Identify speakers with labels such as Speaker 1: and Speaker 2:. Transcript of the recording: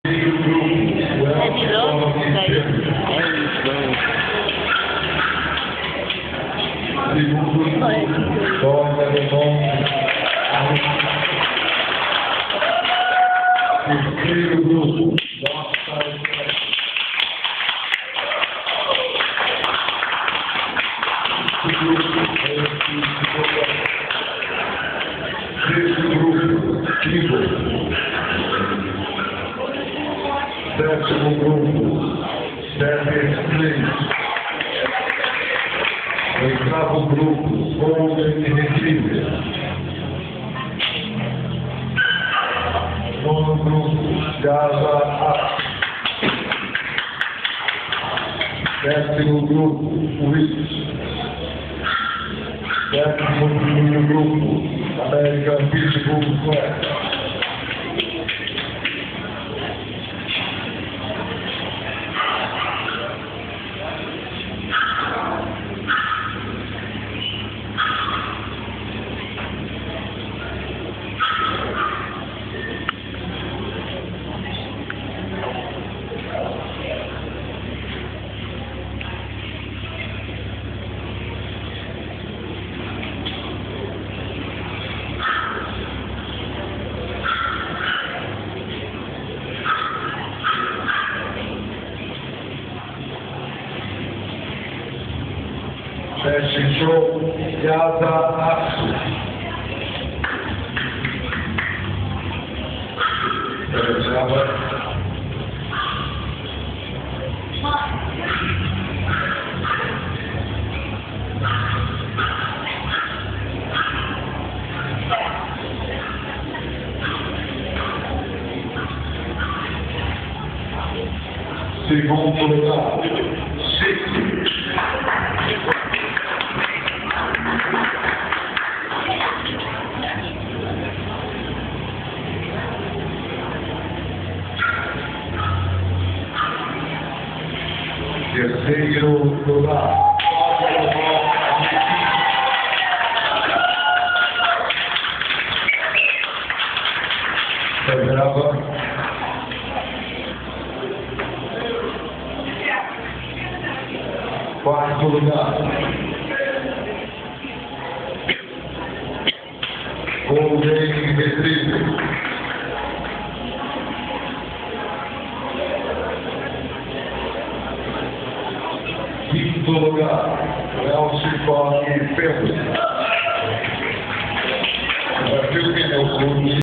Speaker 1: Terceiro grupo, sétimo grupo, oitavo grupo, Golden Retriever. Nono grupo, Gaza. Décimo grupo, Witch. Décimo grupo, American Pitbull Flag. Show Gaza Aço. Segundo lugar, terceiro lugar, quarto lugar, Golden Retriever. Quinto lugar, Elcio e Pedro.